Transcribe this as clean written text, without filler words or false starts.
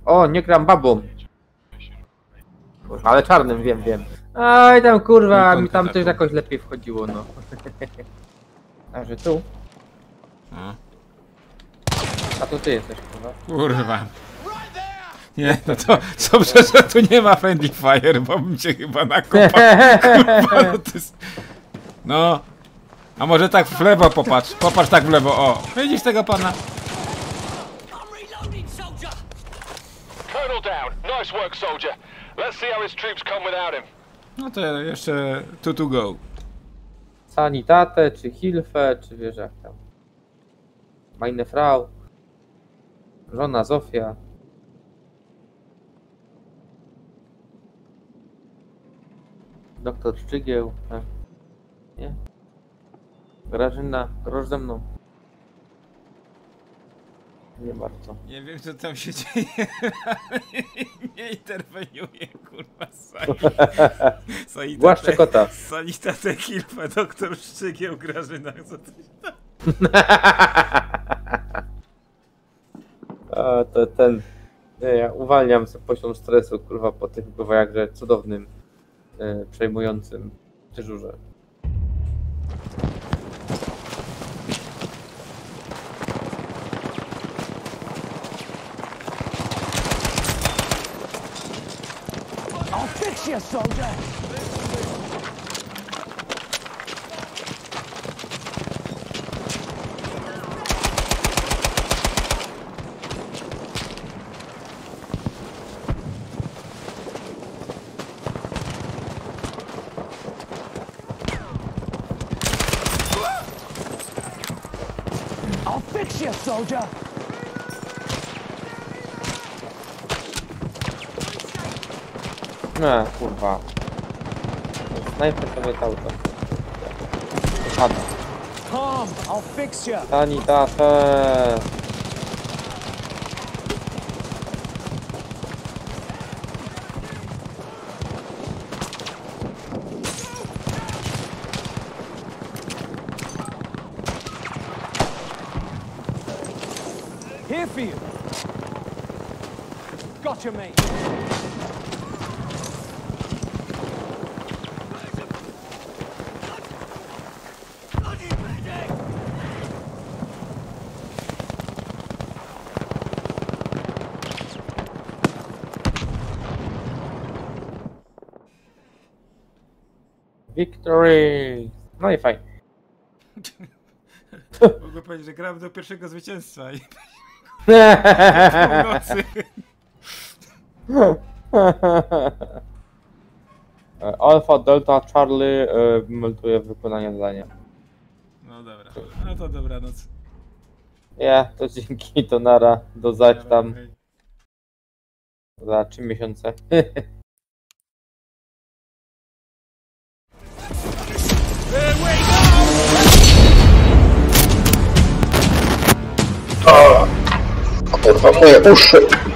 O, nie gram babą. Ale czarnym, wiem. Aj tam kurwa, mi tam coś jakoś lepiej wchodziło, no. A że tu? A to ty jesteś, kurwa. Kurwa. Nie, no to dobrze, że tu nie ma friendly fire, bo bym cię chyba nakopał. Kurwa, no, to jest... no. A może tak w lewo popatrz. Popatrz tak w lewo, o. Widzisz tego pana? Colonel down. Nice work, soldier. Let's see how his troops come without him. No to jeszcze two to go. Sanitate, czy Hilfe, czy wiesz jak tam. Meine Frau. Żona Zofia. Doktor Szczygieł. Tak. Nie? Grażyna, groż ze mną. Nie bardzo. Nie wiem co tam się dzieje. Nie interweniuję, kurwa. Głaszczę kota. Sanitate Hilfe, doktor Szczygieł, Grażyna. Co to się... A to ten... Nie, ja uwalniam sobie poziom stresu, kurwa, po tym chyba jakże cudownym, przejmującym dyżurze. I'll fix you, soldier! I'll fix you, soldier! No, kurwa. Snajper to mnie auto. Pada. Tom, I'll fix you! Sanitate! Here for you! Gotcha, mate! Victory! No i fajnie. Mogę powiedzieć, że grałem do pierwszego zwycięstwa i... Alpha, Delta, Charlie meltuje wykonanie zadania. No dobra, no to dobranoc. Nie, to dzięki, to nara, do zaś tam za 3 miesiące. Kurwa, moje uszy!